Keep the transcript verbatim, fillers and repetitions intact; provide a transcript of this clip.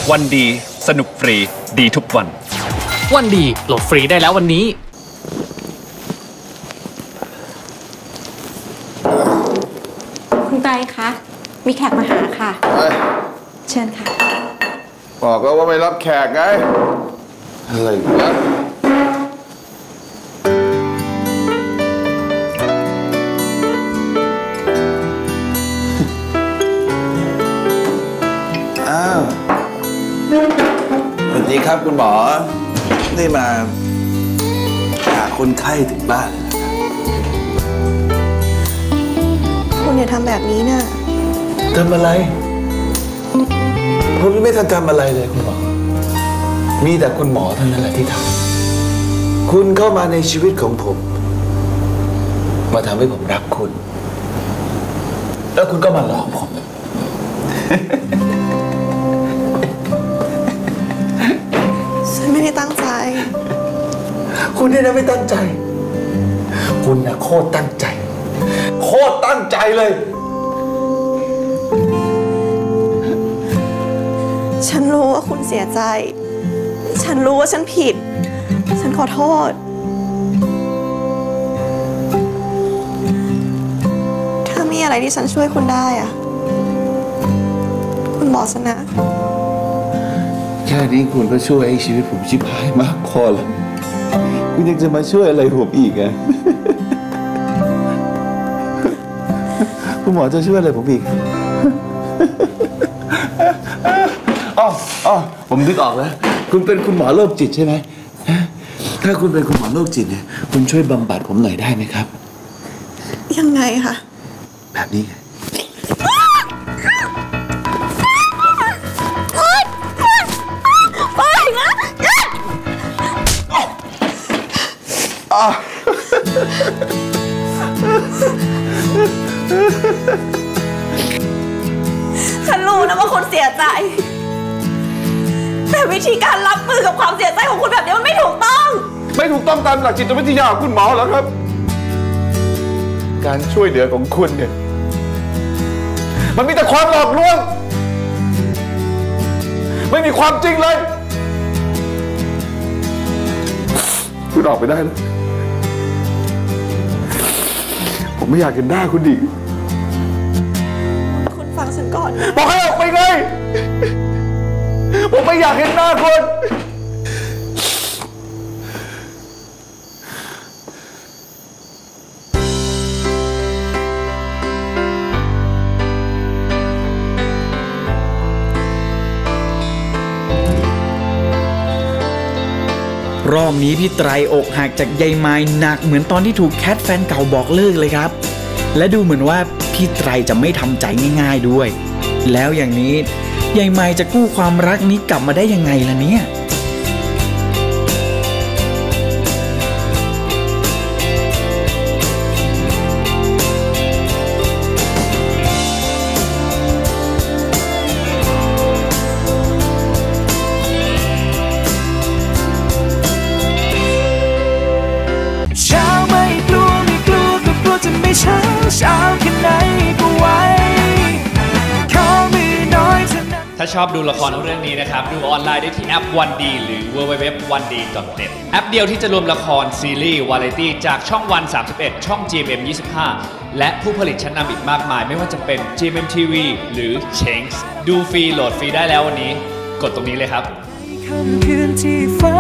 วันดีสนุกฟรีดีทุกวันวันดีโหลดฟรีได้แล้ววันนี้คุณไตรคะมีแขกมาหาค่ะเชิญค่ะบอกแล้วว่าไม่รับแขกไงอะไรวะอ้าวสวัสดีครับคุณหมอได้มาหาคนไข้ถึงบ้านเลยนะครับคุณอย่าทำแบบนี้นะทำอะไรผมไม่ทันทำอะไรเลยคุณหมอมีแต่คุณหมอเท่านั้นแหละที่ทำคุณเข้ามาในชีวิตของผมมาทำให้ผมรักคุณแล้วคุณก็มาหลอกผมฉันไม่ได้ตั้งใจคุณนี่นะไม่ตั้งใจคุณนะโคตรตั้งใจโคตรตั้งใจเลยฉันรู้ว่าคุณเสียใจฉันรู้ว่าฉันผิดฉันขอโทษถ้ามีอะไรที่ฉันช่วยคุณได้อะคุณบอกฉันนะแค่นี้คุณก็ช่วยให้ชีวิตผมชิบหายมากพอแล้วคุณยังจะมาช่วยอะไรผมอีกอะคุณหมอจะช่วยอะไรผมอีกอ๋ออ๋อผมนึกออกแล้วคุณเป็นคุณหมอโรคจิตใช่ไหมถ้าคุณเป็นคุณหมอโรคจิตเนี่ยคุณช่วยบำบัดผมหน่อยได้ไหมครับยังไงคะแบบนี้ไงฉันรู้นะว่าคุณเสียใจแต่วิธีการรับมือกับความเสียใจของคุณแบบนี้มันไม่ถูกต้องไม่ถูกต้องตามหลักจิตวิทยาของคุณหมอเหรอครับการช่วยเหลือของคุณเนี่ยมันมีแต่ความหลอกลวงไม่มีความจริงเลยคุณออกไปได้แล้วผมไม่อยากเห็นหน้าคุณอีกคุณฟังฉันก่อนบอกให้ออกไปไงผมไม่อยากเห็นหน้าคุณรอบนี้พี่ไตรอกหักจากยายไม้หนักเหมือนตอนที่ถูกแคทแฟนเก่าบอกเลิกเลยครับและดูเหมือนว่าพี่ไตรจะไม่ทำใจง่ายๆด้วยแล้วอย่างนี้ยายไม้จะกู้ความรักนี้กลับมาได้ยังไงล่ะเนี่ยเช้าเช้าแค่ไหนก็ไหวขอมือน้อยเท่านั้นถ้าชอบดูละครเรื่องนี้นะครับดูออนไลน์ได้ที่แอปวันดีหรือ ดับเบิลยู ดับเบิลยู ดับเบิลยู ดอท วันดี ดอท เน็ต แอปเดียวที่จะรวมละครซีรีส์วาไรตี้จากช่องวันสามสิบเอ็ดช่อง จี เอ็ม เอ็ม ยี่สิบห้าและผู้ผลิตชั้นนำอีกมากมายไม่ว่าจะเป็น จี เอ็ม เอ็ม ที วี หรือ Change ดูฟรีโหลดฟรีได้แล้ววันนี้กดตรงนี้เลยครับค่ำคืนที่ฟ้า